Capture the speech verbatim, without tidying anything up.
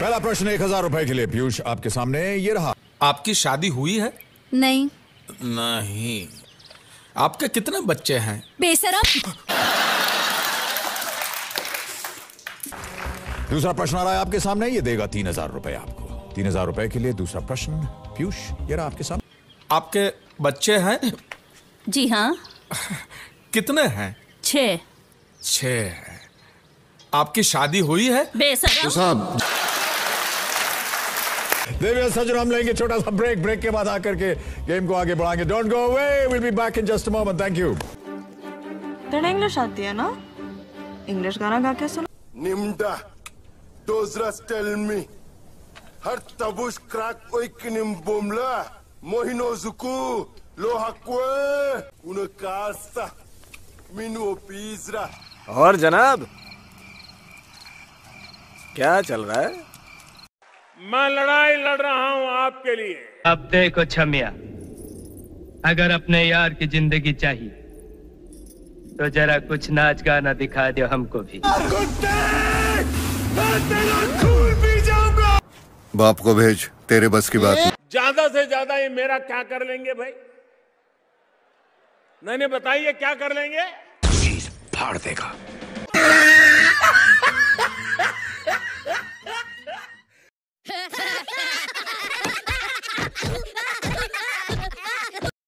पहला प्रश्न एक हजार रुपए के लिए पीयूष आपके सामने ये रहा। आपकी शादी हुई है? नहीं। नहीं। आपके कितने बच्चे हैं? बेशरम। दूसरा प्रश्न आ रहा है आपके सामने, ये देगा तीन हजार रुपए आपको। तीन हजार रुपए के लिए दूसरा प्रश्न पीयूष ये रहा आपके सामने। आपके बच्चे हैं? जी हाँ। कितने हैं? छह। छह। आपकी शादी हुई है? बेशरम। देविया सज्जन, हम लेंगे छोटा सा ब्रेक। ब्रेक के बाद आकर के गेम को आगे बढ़ाएंगे। Don't go away, will be back in just a moment. Thank you. तेरे इंग्लिश आती है ना? इंग्लिश गाना गा के सुना। निम्डा डोजरस tell me Hattt Ke Mushup oikinim bomla mohino zuku lohakwe unakasta minu pizra। और जनाब क्या चल रहा है? मैं लड़ाई लड़ रहा हूं आपके लिए। अब देखो छमिया, अगर अपने यार की जिंदगी चाहिए तो जरा कुछ नाच गाना दिखा दो हमको भी। मैं तेरा खून पी जाऊंगा। बाप को भेज, तेरे बस की बात नहीं। ज्यादा से ज्यादा ये मेरा क्या कर लेंगे भाई? नहीं नहीं बताइए क्या कर लेंगे? फाड़ देगा।